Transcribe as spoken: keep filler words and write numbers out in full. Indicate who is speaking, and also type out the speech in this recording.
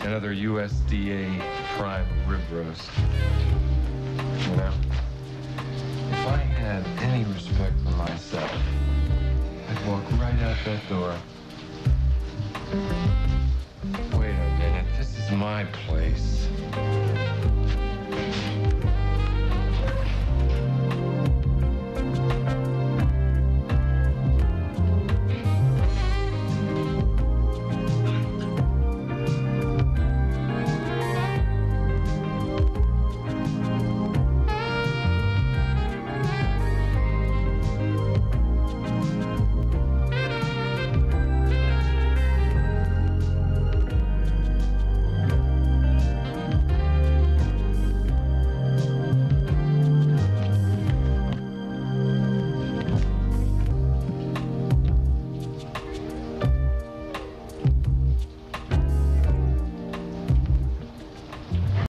Speaker 1: Another U S D A prime rib roast. You know, if I had any respect for myself, I'd walk right out that door. Wait a minute, this is my place.